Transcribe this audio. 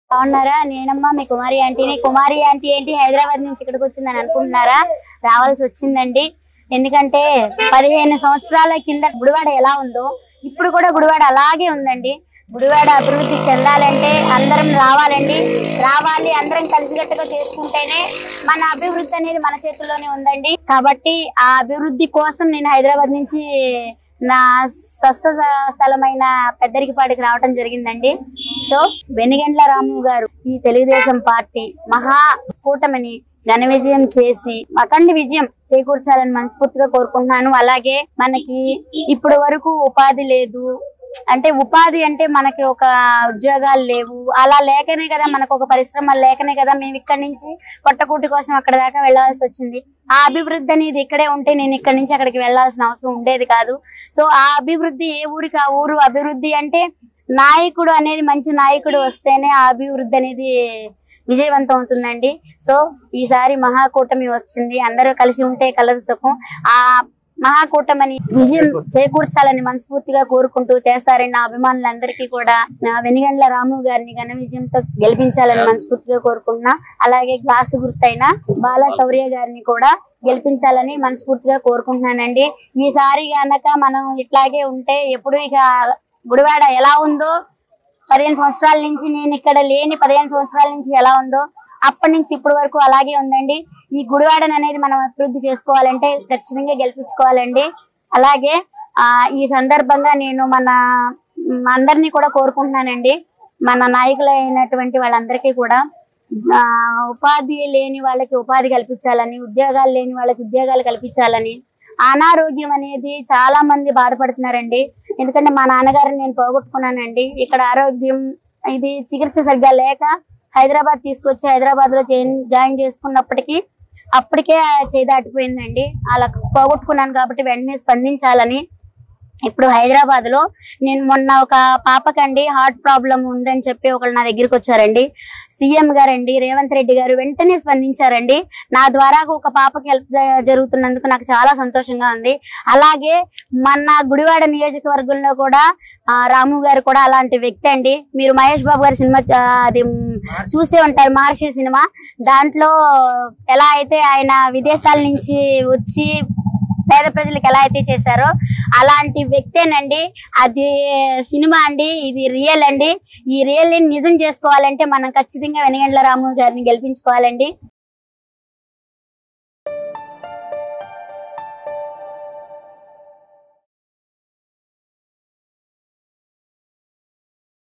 బాగున్నారా? నేనమ్మా మీ కుమారి ఆంటీని. కుమారి ఆంటీ ఏంటి హైదరాబాద్ నుంచి ఇక్కడికి వచ్చిందని అనుకుంటున్నారా? రావాల్సి వచ్చిందండి. ఎందుకంటే 15 సంవత్సరాల కింద గుడివాడ ఎలా ఉందో ఇప్పుడు కూడా గుడివాడ అలాగే ఉందండి. గుడివాడ అభివృద్ధి చెందాలంటే అందరం రావాలండి. రావాలి, అందరం కలిసికట్టుగా చేసుకుంటేనే మన అభివృద్ధి అనేది మన చేతుల్లోనే ఉందండి. కాబట్టి ఆ అభివృద్ధి కోసం నేను హైదరాబాద్ నుంచి నా స్వస్థ స్థలమైన పెద్దరికిపాడికి రావటం జరిగిందండి. సో వెనిగండ్ల రాము గారు ఈ తెలుగుదేశం పార్టీ మహా కూటమిని ఘన విజయం చేసి అఖండ విజయం చేకూర్చాలని మనస్ఫూర్తిగా కోరుకుంటున్నాను. అలాగే మనకి ఇప్పుడు వరకు ఉపాధి లేదు, అంటే ఉపాధి అంటే మనకి ఒక ఉద్యోగాలు లేవు, అలా లేకనే కదా మనకు ఒక పరిశ్రమలు లేకనే కదా మేము ఇక్కడి నుంచి పొట్టకూటి కోసం అక్కడ దాకా వెళ్లాల్సి వచ్చింది. ఆ అభివృద్ధి అనేది ఇక్కడే ఉంటే నేను ఇక్కడి నుంచి అక్కడికి వెళ్లాల్సిన అవసరం ఉండేది కాదు. సో ఆ అభివృద్ధి ఏ ఊరికి ఆ ఊరు అభివృద్ధి అంటే నాయకుడు అనేది మంచి నాయకుడు వస్తేనే ఆ అభివృద్ధి అనేది విజయవంతం అవుతుందండి. సో ఈసారి మహాకూటమి వచ్చింది, అందరూ కలిసి ఉంటే కలదు సుఖం. ఆ మహాకూటమిని విజయం చేకూర్చాలని మనస్ఫూర్తిగా కోరుకుంటూ చేస్తారని నా అభిమానులందరికీ కూడా నా వెనిగండ్ల రాము గారిని ఘన విజయంతో గెలిపించాలని మనస్ఫూర్తిగా కోరుకుంటున్నా. అలాగే గ్లాసు గుర్తైన బాలా శౌర్య గారిని కూడా గెలిపించాలని మనస్ఫూర్తిగా కోరుకుంటున్నానండి. ఈసారి గనక మనం ఇట్లాగే ఉంటే ఎప్పుడు ఇక గుడివాడ ఎలా ఉందో 15 సంవత్సరాల నుంచి నేను ఇక్కడ లేని 15 సంవత్సరాల నుంచి ఎలా ఉందో అప్పటి నుంచి ఇప్పటి వరకు అలాగే ఉందండి. ఈ గుడివాడను అనేది మనం అభివృద్ధి చేసుకోవాలంటే ఖచ్చితంగా గెలిపించుకోవాలండి. అలాగే ఈ సందర్భంగా నేను మన అందరినీ కూడా కోరుకుంటున్నానండి, మన నాయకులైనటువంటి వాళ్ళందరికీ కూడా ఉపాధి లేని వాళ్ళకి ఉపాధి కల్పించాలని, ఉద్యోగాలు లేని వాళ్ళకి ఉద్యోగాలు కల్పించాలని. అనారోగ్యం అనేది చాలా మంది బాధపడుతున్నారండి. ఎందుకంటే మా నాన్నగారిని నేను పోగొట్టుకున్నానండి. ఇక్కడ ఆరోగ్యం ఇది చికిత్స సరిగ్గా లేక హైదరాబాద్ తీసుకొచ్చి హైదరాబాద్ లో జాయిన్ చేసుకున్నప్పటికీ అప్పటికే చేయి దాటిపోయిందండి. అలా పోగొట్టుకున్నాను కాబట్టి వెంటనే స్పందించాలని ఇప్పుడు హైదరాబాద్ లో నేను మొన్న ఒక పాపకండి హార్ట్ ప్రాబ్లం ఉందని చెప్పి ఒకళ్ళు నా దగ్గరికి వచ్చారండి. సీఎం గారండి రేవంత్ రెడ్డి గారు వెంటనే స్పందించారండి. నా ద్వారా ఒక పాపకి హెల్ప్ జరుగుతున్నందుకు నాకు చాలా సంతోషంగా ఉంది. అలాగే మన గుడివాడ నియోజకవర్గంలో కూడా రాము గారు కూడా అలాంటి వ్యక్తి అండి. మీరు మహేష్ బాబు గారి సినిమా అది చూసే ఉంటారు, మహర్షి సినిమా. దాంట్లో ఎలా అయితే ఆయన విదేశాల నుంచి వచ్చి పేద ప్రజలకు ఎలా అయితే చేశారో అలాంటి వ్యక్తేనండి. అది సినిమా అండి, ఇది రియల్ అండి. ఈ రియల్ నిజం చేసుకోవాలంటే మనం ఖచ్చితంగా వెనిగండ్ల రాము గారిని గెలిపించుకోవాలండి.